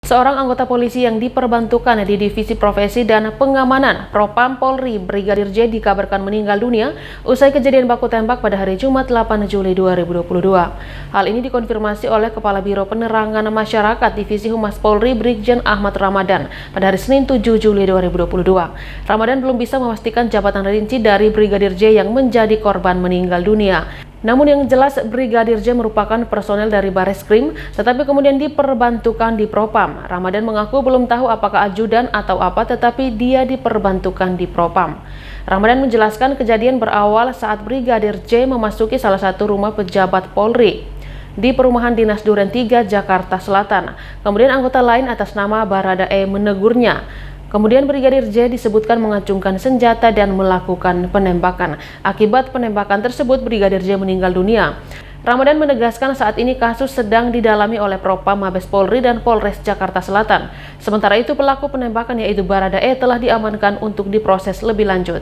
Seorang anggota polisi yang diperbantukan di Divisi Profesi dan Pengamanan Propam Polri, Brigadir J, dikabarkan meninggal dunia usai kejadian baku tembak pada hari Jumat 8 Juli 2022. Hal ini dikonfirmasi oleh Kepala Biro Penerangan Masyarakat Divisi Humas Polri, Brigjen Ahmad Ramadan, pada hari Senin 7 Juli 2022. Ramadan belum bisa memastikan jabatan rinci dari Brigadir J yang menjadi korban meninggal dunia. Namun yang jelas Brigadir J merupakan personel dari Bareskrim, tetapi kemudian diperbantukan di Propam. Ramadan mengaku belum tahu apakah ajudan atau apa, tetapi dia diperbantukan di Propam. Ramadan menjelaskan kejadian berawal saat Brigadir J memasuki salah satu rumah pejabat Polri di Perumahan Dinas Duren 3, Jakarta Selatan. Kemudian anggota lain atas nama Baradae menegurnya. Kemudian Brigadir J disebutkan mengacungkan senjata dan melakukan penembakan. Akibat penembakan tersebut, Brigadir J meninggal dunia. Ramadan menegaskan saat ini kasus sedang didalami oleh Propam Mabes Polri dan Polres Jakarta Selatan. Sementara itu pelaku penembakan yaitu Baradae telah diamankan untuk diproses lebih lanjut.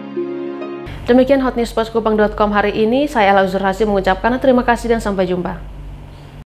Demikian Hot News Poskupang.com hari ini. Saya Ella Uzur Hasim mengucapkan terima kasih dan sampai jumpa.